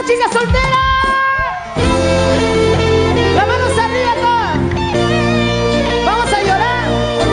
chica soltera. Las manos arriba todas. Vamos a llorar.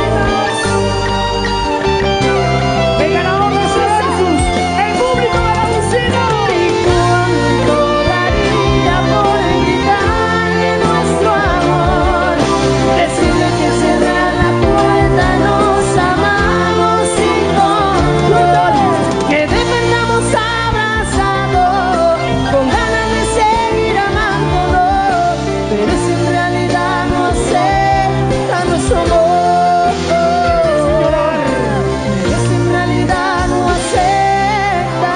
El ganador de ese versus, el público de la bocina. Y cuánto daría por gritarle nuestro amor, decirle que cerrar la puerta nos amamos sin control, que despertamos abrazados con ganas de seguir amándonos, pero si en realidad no acepta nuestro amor, pero si en realidad no acepta.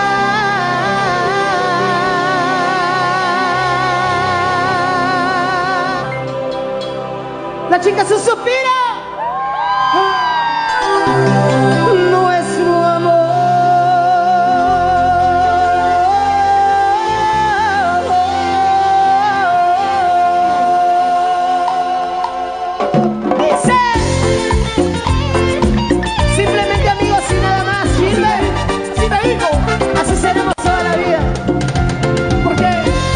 La chica se suspira. Nuestro amor. Dice: simplemente amigos y nada más. Gilbert, así te digo, así seremos toda la vida. Porque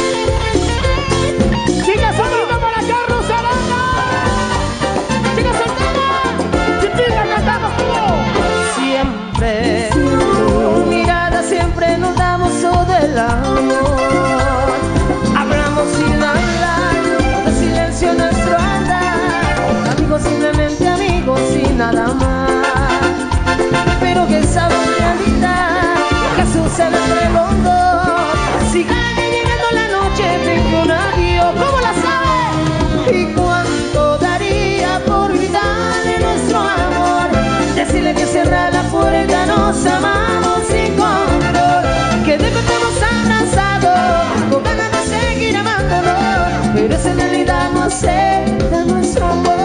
chicas solitas para Carlos Aranda. Chicas solteras, sin pila cantamos como Siempre, con mirada siempre nos damos todo el amor. Hablamos sin hablar, de silencio nuestro andar. Amigos, simplemente amigos y nada más. Pero que esa realidad que sucede entre los dos, sigan llegando la noche de un adiós. ¿Cómo la sabe? Y cuánto daría por gritarle nuestro amor, decirle que cierra la puerta, nos amamos sin control, que despertamos abrazados con ganas de seguir amándonos, pero esa en realidad no acepta nuestro amor.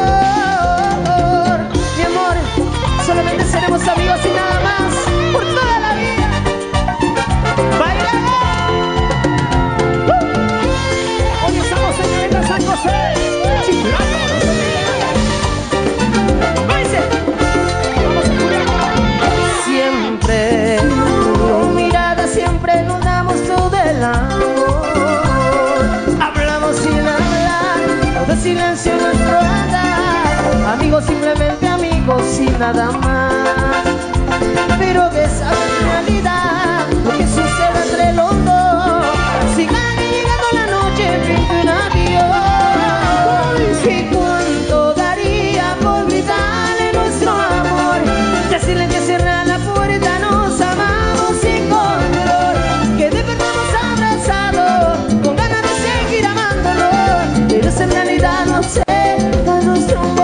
Mi amor, solamente seremos amigos y nada más por toda la vida. ¡Baila! Hoy estamos en Caleta San José. Chiflando. ¡Váyase! Vamos a Julián. Siempre, con mirada siempre nos damos todo el amor. Hablamos sin hablar, de silencio nuestro andar. Amigos, simplemente amigos y nada más. Pero que esa realidad, lo que sucede entre los dos, sigan llegando la noche fin de un adiós. Y cuánto daría por gritarle nuestro amor, decirle que cierra la puerta, nos amamos sin control, que despertamos abrazados con ganas de seguir amándonos, pero esa en realidad no acepta nuestro amor.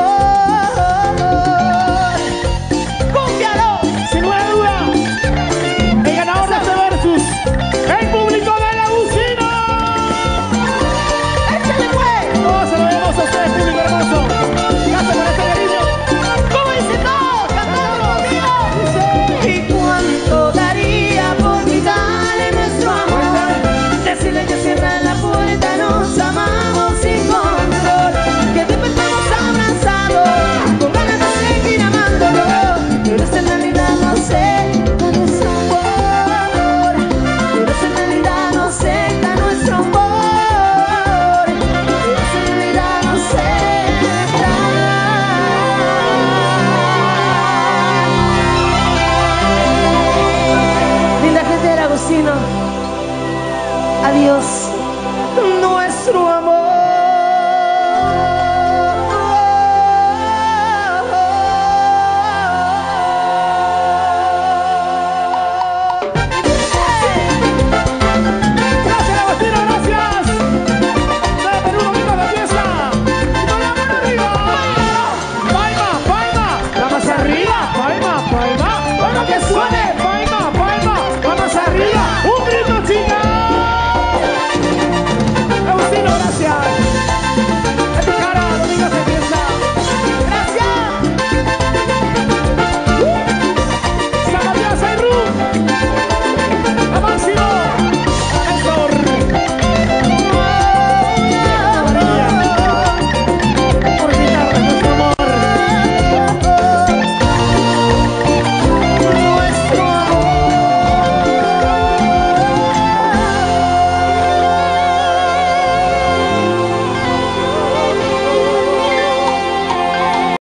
¡Cúmpialo! Sin lugar a duda, el ganador de este versus, el público de la bocina. ¡Échale pues! Oh, se lo debemos a ustedes, público hermoso. Gracias por este cariño. ¿Cómo dice todo? ¡Cantamos, amigos! ¿Y cuánto daría por gritarle nuestro amor? Decirle que cierra la puerta, nos amamos sin control, que despertamos abrazados con ganas de seguir amándonos, pero esa en realidad no acepta nuestro amor, pero esa en realidad no acepta nuestro amor, pero esa en realidad no acepta. Linda gente de Agustino, adiós, nuestro amor.